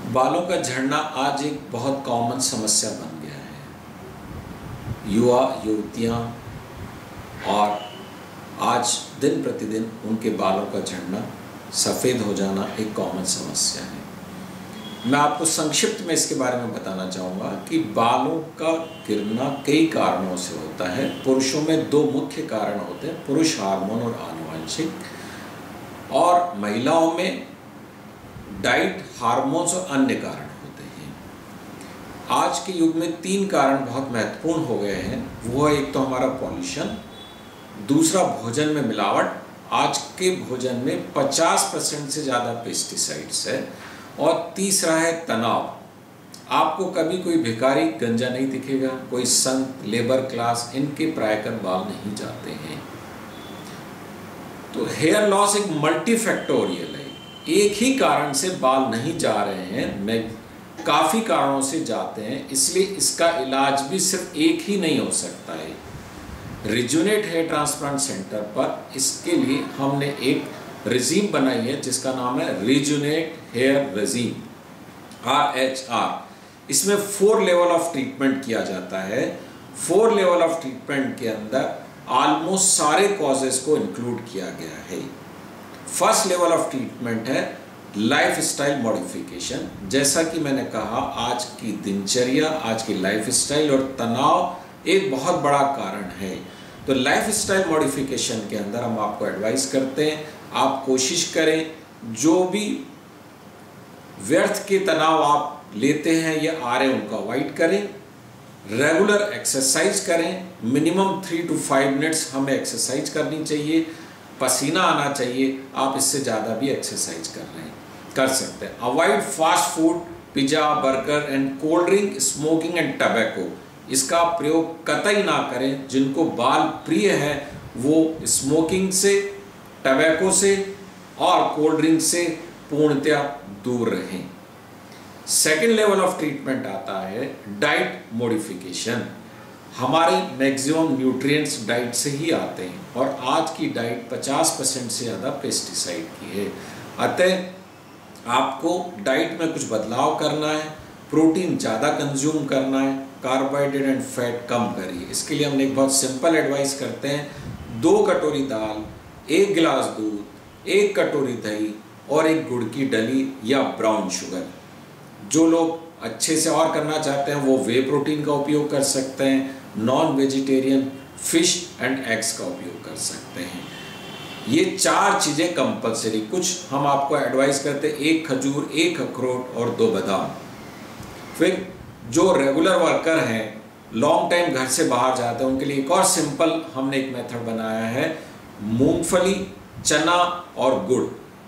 बालों का झड़ना आज एक बहुत कॉमन समस्या बन गया है। युवा युवतियाँ और आज दिन प्रतिदिन उनके बालों का झड़ना, सफ़ेद हो जाना एक कॉमन समस्या है। मैं आपको संक्षिप्त में इसके बारे में बताना चाहूँगा कि बालों का गिरना कई कारणों से होता है। पुरुषों में दो मुख्य कारण होते हैं, पुरुष हार्मोन और आनुवंशिक, और महिलाओं में डाइट, हार्मोन्स और अन्य कारण होते हैं। आज के युग में तीन कारण बहुत महत्वपूर्ण हो गए हैं। वो है, एक तो हमारा पॉल्यूशन, दूसरा भोजन में मिलावट, आज के भोजन में 50% से ज़्यादा पेस्टिसाइड्स है, और तीसरा है तनाव। आपको कभी कोई भिखारी गंजा नहीं दिखेगा, कोई संत, लेबर क्लास, इनके प्रायकर बाल नहीं जाते हैं। तो हेयर लॉस एक मल्टीफैक्टोरियल है। एक ही कारण से बाल नहीं जा रहे हैं, मैं काफ़ी कारणों से जाते हैं, इसलिए इसका इलाज भी सिर्फ एक ही नहीं हो सकता है। रिजुनेट हेयर ट्रांसप्लांट सेंटर पर इसके लिए हमने एक रेजीम बनाई है जिसका नाम है रिजुनेट हेयर रेजीम, RHR। इसमें 4 लेवल ऑफ ट्रीटमेंट किया जाता है। 4 लेवल ऑफ ट्रीटमेंट के अंदर ऑलमोस्ट सारे कॉजेज को इंक्लूड किया गया है। फर्स्ट लेवल ऑफ ट्रीटमेंट है लाइफ स्टाइल मॉडिफिकेशन। जैसा कि मैंने कहा, आज की दिनचर्या, आज की लाइफ स्टाइल और तनाव एक बहुत बड़ा कारण है। तो लाइफ स्टाइल मॉडिफिकेशन के अंदर हम आपको एडवाइस करते हैं, आप कोशिश करें जो भी व्यर्थ के तनाव आप लेते हैं या आ रहे हैं उनको अवॉइड करें। रेगुलर एक्सरसाइज करें, मिनिमम 3 to 5 मिनट्स हमें एक्सरसाइज करनी चाहिए। पसीना आना चाहिए, आप इससे ज़्यादा भी एक्सरसाइज कर सकते हैं। Avoid fast food, pizza, burger and cold drink, smoking and tobacco. इसका प्रयोग कतई ना करें। जिनको बाल प्रिय है वो स्मोकिंग से, टबैको से और कोल्ड ड्रिंक से पूर्णतया दूर रहें। सेकेंड लेवल ऑफ ट्रीटमेंट आता है डाइट मॉडिफिकेशन। हमारे मैक्सिमम न्यूट्रिएंट्स डाइट से ही आते हैं, और आज की डाइट 50% से ज़्यादा पेस्टिसाइड की है। अतः आपको डाइट में कुछ बदलाव करना है, प्रोटीन ज़्यादा कंज्यूम करना है, कार्बोहाइड्रेट एंड फैट कम करिए। इसके लिए हमने एक बहुत सिंपल एडवाइस करते हैं, 2 कटोरी दाल, 1 गिलास दूध, 1 कटोरी दही और 1 गुड़ की डली या ब्राउन शुगर। जो लोग अच्छे से और करना चाहते हैं वो वे प्रोटीन का उपयोग कर सकते हैं। Non vegetarian fish and eggs का उपयोग कर सकते हैं। ये 4 चीज़ें कंपलसरी। कुछ हम आपको एडवाइस करते हैं, 1 खजूर, 1 अखरोट और 2 बादाम। फिर जो रेगुलर वर्कर हैं, लॉन्ग टाइम घर से बाहर जाते हैं, उनके लिए एक और सिंपल हमने एक मेथड बनाया है, मूंगफली, चना और गुड़।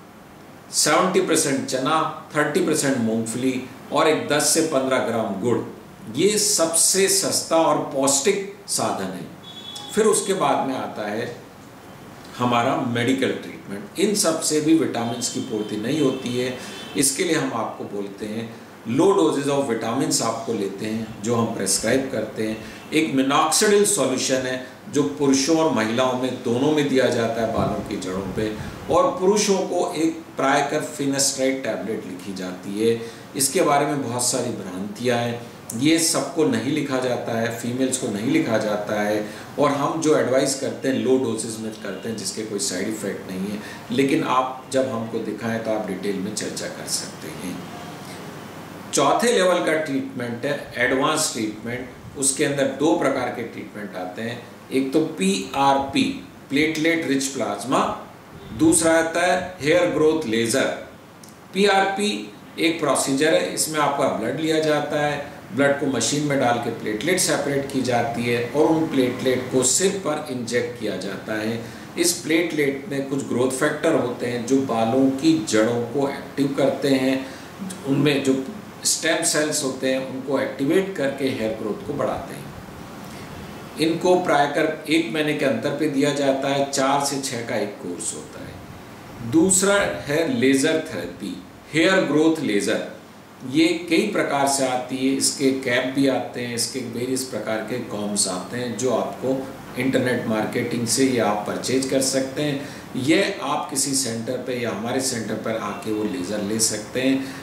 70% चना, 30% मूंगफली और एक 10 से 15 ग्राम गुड़। ये सबसे सस्ता और पौष्टिक साधन है। फिर उसके बाद में आता है हमारा मेडिकल ट्रीटमेंट। इन सब से भी विटामिन की पूर्ति नहीं होती है। इसके लिए हम आपको बोलते हैं लो डोजेज ऑफ विटामिन्स आपको लेते हैं, जो हम प्रेस्क्राइब करते हैं। एक मिनॉक्सिडिल सॉल्यूशन है जो पुरुषों और महिलाओं में दोनों में दिया जाता है बालों की जड़ों पे, और पुरुषों को एक प्रायकर फिनास्ट्राइड टैबलेट लिखी जाती है। इसके बारे में बहुत सारी भ्रांतियाँ हैं, ये सबको नहीं लिखा जाता है, फीमेल्स को नहीं लिखा जाता है, और हम जो एडवाइस करते हैं लो डोजेस में करते हैं जिसके कोई साइड इफ़ेक्ट नहीं है। लेकिन आप जब हमको दिखाएं तो आप डिटेल में चर्चा कर सकते हैं। चौथे लेवल का ट्रीटमेंट है एडवांस ट्रीटमेंट। उसके अंदर 2 प्रकार के ट्रीटमेंट आते हैं। एक तो PRP, प्लेटलेट रिच प्लाज्मा, दूसरा आता है हेयर ग्रोथ लेज़र। PRP एक प्रोसीजर है, इसमें आपका ब्लड लिया जाता है, ब्लड को मशीन में डाल के प्लेटलेट सेपरेट की जाती है और उन प्लेटलेट को सिर पर इंजेक्ट किया जाता है। इस प्लेटलेट में कुछ ग्रोथ फैक्टर होते हैं जो बालों की जड़ों को एक्टिव करते हैं। उनमें जो स्टेम सेल्स होते हैं उनको एक्टिवेट करके हेयर ग्रोथ को बढ़ाते हैं। इनको प्रायकर 1 महीने के अंतर पे दिया जाता है। 4 से 6 का एक कोर्स होता है। दूसरा है laser therapy, hair growth laser. ये कई प्रकार से आती है, इसके कैप भी आते हैं, इसके वेरियस प्रकार के कॉम्स आते हैं जो आपको इंटरनेट मार्केटिंग से या आप परचेज कर सकते हैं। ये आप किसी सेंटर पे या हमारे सेंटर पर आके वो लेज़र ले सकते हैं।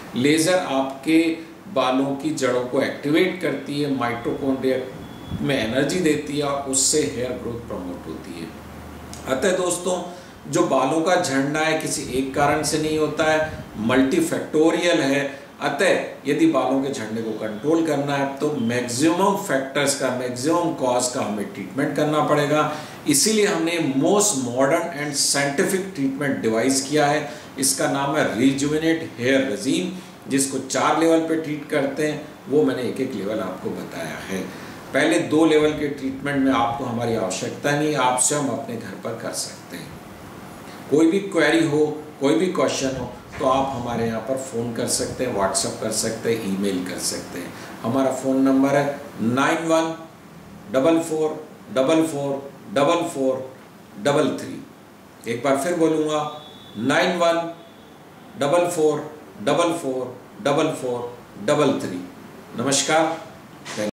लेज़र आपके बालों की जड़ों को एक्टिवेट करती है, माइटोकॉन्ड्रिया में एनर्जी देती है और उससे हेयर ग्रोथ प्रमोट होती है। अतः दोस्तों, जो बालों का झड़ना है किसी एक कारण से नहीं होता है, मल्टीफैक्टोरियल है। अतः यदि बालों के झड़ने को कंट्रोल करना है तो मैक्सिमम फैक्टर्स का, मैक्सिमम कॉज का हमें ट्रीटमेंट करना पड़ेगा। इसीलिए हमने most modern and scientific treatment device किया है। इसका नाम है रिजुवेनेट हेयर रेजीम, जिसको 4 लेवल पे ट्रीट करते हैं। वो मैंने एक एक लेवल आपको बताया है। पहले 2 लेवल के ट्रीटमेंट में आपको हमारी आवश्यकता नहीं, आप स्वयं अपने घर पर कर सकते हैं। कोई भी क्वेरी हो, कोई भी क्वेश्चन हो तो आप हमारे यहाँ पर फ़ोन कर सकते हैं, व्हाट्सएप कर सकते हैं, ईमेल कर सकते हैं। हमारा फ़ोन नंबर है 9144444433। एक बार फिर बोलूँगा 9144444433। नमस्कार।